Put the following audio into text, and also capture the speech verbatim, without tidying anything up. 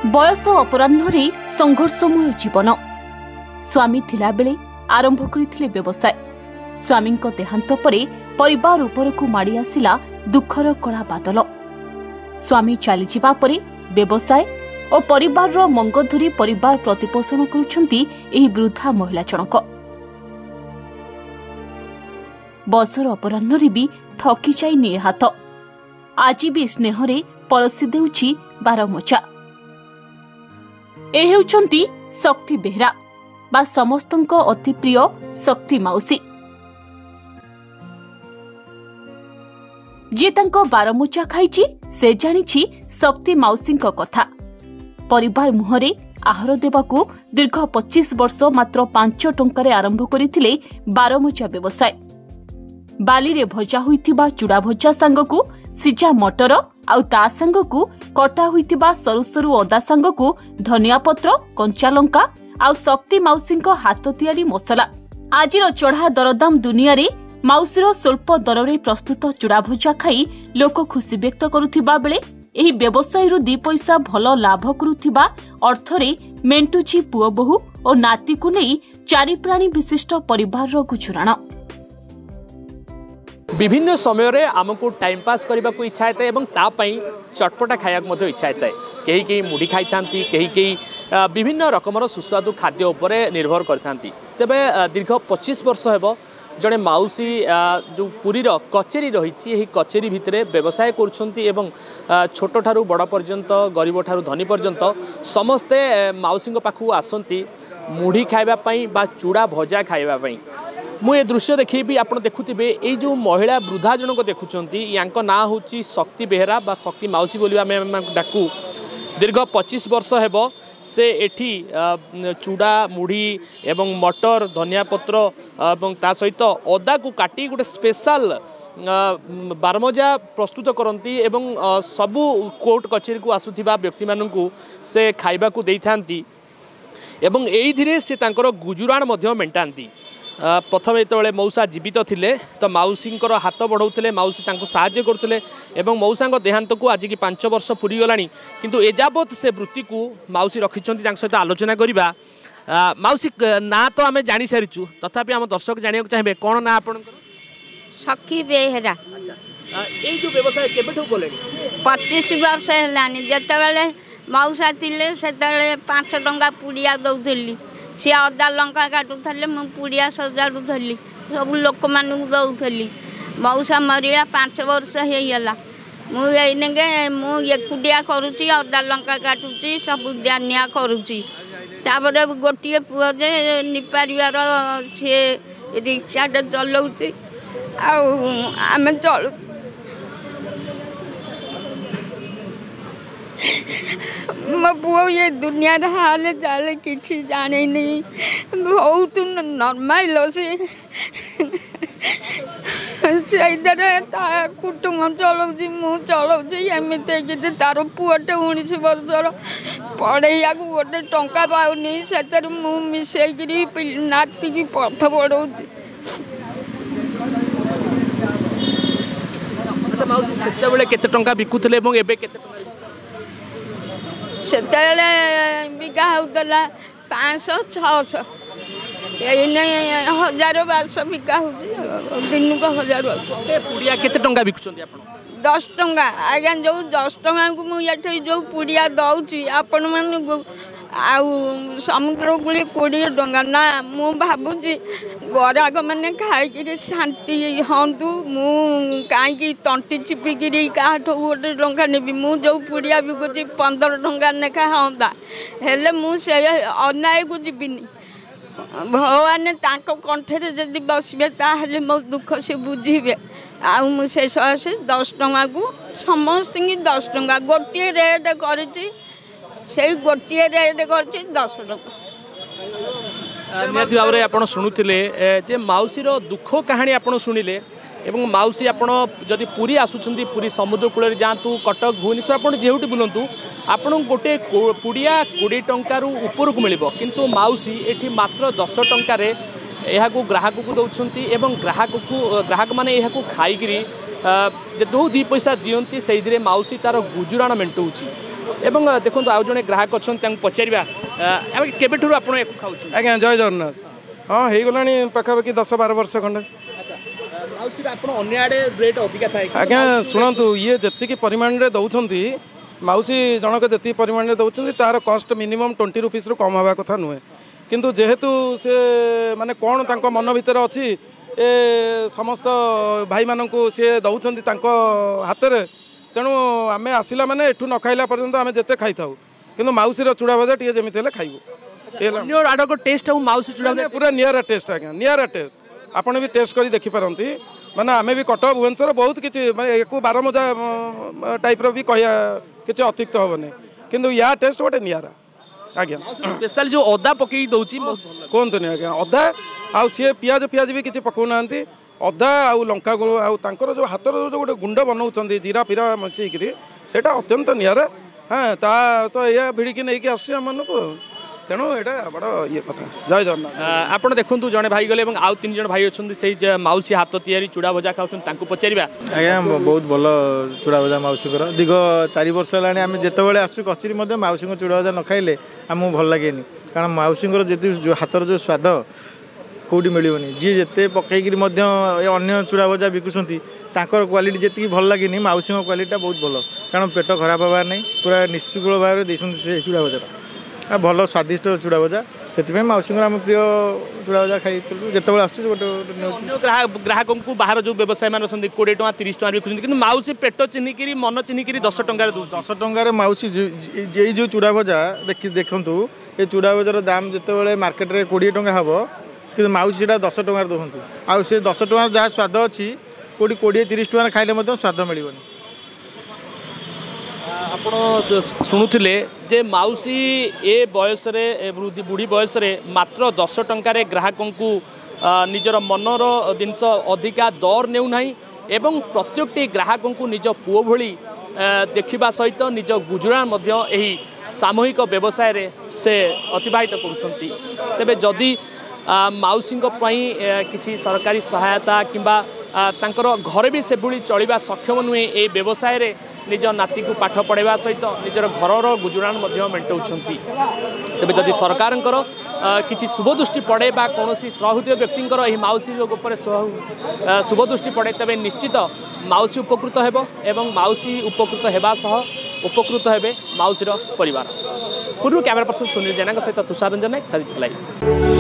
बयस अपराह्न संघर्षमय जीवन स्वामी थिला बेले आरंभ करथिले व्यवसाय। स्वामी देहांत परे परिवार उपरकू माड़ी आसिला दुखर कला बादल। स्वामी चली जिबा परे व्यवसाय और परिवार रो मंग धरी परिवार प्रतिपोषण करुछंती एही वृद्धा महिला जनक। बसर अपराह्न भी थकी जाई निये हाथ। आज भी स्नेहरे परसी देउछि बारमचा। ए हेउछंती शक्ति बेहरा बा समस्तंक अति प्रिय शक्ति माउसी, जे तांको बारमुचा खाइछि से जानिछि शक्ति माउसींक कथा। परिवार मुहरे आहार देबाकू दीर्घ पच्चीस वर्ष मात्र पांच टंकारे आरंभ करिथिले बारमुचा व्यवसाय। बाली रे भजा होइथिबा चूड़ा भजा सांगकू सिजा मटर आउ ता सांगकू कटा होइथिबा सरु सरु अदा सांगकू धनिया पत्र कंचा लंका आउ शक्ति माउसींक हाथ तियारी मसला। आजिर चढ़ा दरदाम दुनिया रे माउसीर स्वल्प दରରେ प्रस्तुत चूड़ा भजा खाई लोक खुशी व्यक्त करुथिबा बेले एही व्यवसाय रु दी पैसा भल लाभ करुथिबा अर्थरे मेंटुची पुओ बहु और नाती को नहीं चारि प्राणी विशिष्ट परिवार रो गुजराण। विभिन्न समय रे आमको टाइम पास करने को इच्छा है और तापाई चटपटा खाया इच्छा है। कहीं कहीं मुढ़ी खाई थांती, कहीं कहीं विभिन्न रकमर सुस्वादु खाद्य उपरे निर्भर करथांती। तेबे दीर्घ पच्चीस वर्ष हेबो जड़े माउसी जो पुरीर कचेरी रही यही कचेरी भितर व्यवसाय करुछंती एवं छोट ठारू बड़ पर्यंत गरीब ठारू धनी पर्यंत समस्ते माउसी पाखु आसंती मुढ़ी खाइबा पई बा चूड़ा भजा खाइबा पई। मु ए दृश्य देखी आप देखुवे ये जो महिला वृद्धा जनक देखुंट या ना हूँ शक्ति बेहरा बा शक्ति माउसी बोली आम डाकू। दीर्घ पच्चीस वर्ष हेब से एठी चूड़ा मुढ़ी एवं मटर धनिया पत्र एवं ता सहित अदा को काटी गोटे स्पेशल बारमजा प्रस्तुत करती एवं सबू कोर्ट कचेरी को आसुथिबा व्यक्ति माननकु से खाइबा को देई थांती एवं एई धीरे से तांकर गुजुराण मध्य मेंटांती। प्रथम जो मौसा जीवित थिले तो माउसी हाथ बढ़ाऊे माउसी साहाय्य करते एवं मौसा देहांत को आज की पांच वर्ष पूरी गला किंतु एजावत से वृत्ति को माउसी रखिंट सहित आलोचना करवा। माउसी ना तो आम जानी सारीचु तथापि आम दर्शक जाना चाहिए कौन ना आप सखी बेहरा जो व्यवसाय केबेठू कले पच्चीस वर्ष है जिते मौसा थिले से पांच टंका पुड़िया दौली सी अदा लंका काटुले मु पुड़िया सजाड़ुली सब लोक मानू दौली। मौसा मरिया पांच वर्ष होगा मुझे मु एकुटिया करुच्ची अदा लंका काटुची सब जानिया करुच्ची। तापर गोटे पुओ जे निपारिवार सी रिक्साटे चलाऊँगी आम चलु मो पुओ ये दुनिया हाल चाल किसी जाने नहीं बहुत नॉर्मल से कुटुम चलाऊँ मु चलाऊँगी एमती तार पुओटे उन्नीस वर्षर पढ़ैया गोटे टंका पाऊनी से मिसेकरी नाती की पाठ पढ़ाऊँ। से केते टंका बिकुले से बिका होता पाँच सौ छःश हजार बारश बिका हो दिन को हजार पुड़िया केते टंका बिकुछन आपण दस टंका आज्ञा जो दस टंका को मुझे जो पुड़िया दौची आपण मान आउ समुद्र कूल कोड़े टंका ना मु भावुची ग्राहक मैंने खाई शांति हाँ मु कहीं तंटी चिपिकी क्या गोटे टंका नेबी मु जो पुड़िया बिकुची पंदर टंका लेखा हाँ हेले मुझे अन्याय को जीविनी भगवान तांको कंठे जदि बसबे ताहले मो दुख से बुझे आउ मुझे से दस टंका को समस्त की दस टंका गोटे रेट कर गोटे रेट कर दस टंका। निहाती भाव में आप शुणुले जे माउसीर दुख कहानी आप शुणिले एवं माउसी आपण जदि पुरी आसुचंदी पुरी समुद्र कूल जातु कटक भुवनेश्वर आप जेउटी बुलंतु आपण गोटे पुड़िया कोड़े टंकार ऊपर को मिल किंतु माउसी एठी मात्र दस टंकार यह ग्राहक को दौरान एवं ग्राहक को ग्राहक मैंने यह खाई जो दी पैसा दियंती से माउसी तार गुजुराण मेंटाऊँगी एवं देखो आउ जड़े ग्राहक अच्छा पचारा केबेठू आप आज्ञा जय जगन्नाथ हाँ हो गला पाखापाखि दस बार वर्ष खंडे रेट अधिका था आज्ञा शुणु ये जी परिमाण में दौरान मौसी जनक जी परिमाण में दौरान तार कस्ट मिनिमम ट्वेंटी रुपीस कम हवा कथा नुहे किंतु जेहेतु से माने कौन तांको मन भीतर अच्छी ए समस्त भाई मानक सी दौरान हाथ में तेणु आम आसला माने एठू न खाइला पर्यंत आम जिते खाई था कि मौसीर चूड़ा भजा टे जमी खाइबू टेस्ट मौसी चूड़ा पूरा निरा टेस्ट आज्ञा निरा टेस्ट आपड़ भी टेस्ट कर देखिपारती माने आम भी कटक भुवनेश्वर बहुत किसी माने एक बार मजा टाइप भी कह किसी अतिरिक्त हेनी किंतु या टेस्ट गोटे निरा आज्ञा स्पेशल जो अदा पकई दौची कहतुनि आज्ञा अदा आउ सी पियाज पियाज भी किसी पकाउना अदा आउ लंका गुड़ आउर जो हाथ जो गोटे गुंड बनाऊँ जीरा फिरा मिसईकरी से अत्यंत निरा हाँ ता तो या भिड़िकी नहीं आसमन को तेणु यहाँ बड़ ये कथा जय जगन्नाथ आप देखूँ जड़े भाई गले आउ तीन जन भाई अच्छा से मौसी हाथ तैयारी चूड़ा भजा खाऊँ पचारा आज्ञा बहुत भल चूड़ा भजा मौसी दीर्घ चार वर्ष है आम जिते आसू कचेरी मौसी चूड़ा भजा न खाइले आमको भल लगे कारण मौसी जो हाथर जो स्वाद कौटी मिलनी जी जिते पकईकि अन्य चूड़ा भजा बिकुंट क्वालिटी जी भल लगे मौसी क्वालिटी बहुत भल कारण पेट खराब हबार नहीं पूरा निश्चित भाव से चूड़ा भजा आ भल स्वादिष्ट चूड़ा भजा से मौसी आम प्रिय चूड़ा भजा खाई जिते आस ग्राहक ग्राहक को बाहर जो व्यवसाय मान अच्छा कोड़े टाँह तीस टाँह बिकुंट कि मौसी पेट चिन्हिक मन चिन्हिक दस टकर दस टकर मौसी ये जो चूड़ा भजा देखी देखु ये चूड़ा भजार दाम जिते मार्केट में कोड़े टंका हम कि मौसी दस टकर दौरान आउ से दस टकर जहाँ स्वाद अच्छी कौटी कोड़े तीस टकर खाइले स्वाद मिलनी आपण शुणुले जे मौसी ए बयस वृद्धि बुढ़ी बयस मात्र दस टंकार ग्राहक को निजर मनर जिनस अधिका दर नेउना एवं प्रत्येकटी ग्राहक को निज पुओ भली देखा सहित निज गुजरान सामूहिक व्यवसाय रे से अतिबाहित करुछंती तेबे जदि मौसी किसी सरकारी सहायता किंबा तांकर घर भी से भली चलवा सक्षम नुहे ए व्यवसाय रे निज नाती को पाठ पढ़ावा सहित निजर घर गुजरान मेटाउछंती तेबे जदि सरकार किसी शुभदृष्टि पड़े बा कौन सहृदय व्यक्ति मौसी उपर शुभ दृष्टि पड़े तेबे निश्चित मौसी उपकृत हेबो एवं मौसी उपकृत हेबा सह उपकृत हेबे मौसीर परिवार। पूर्व कैमरा पर्सन सुनील जेना सहित तुषार रंजन नायक।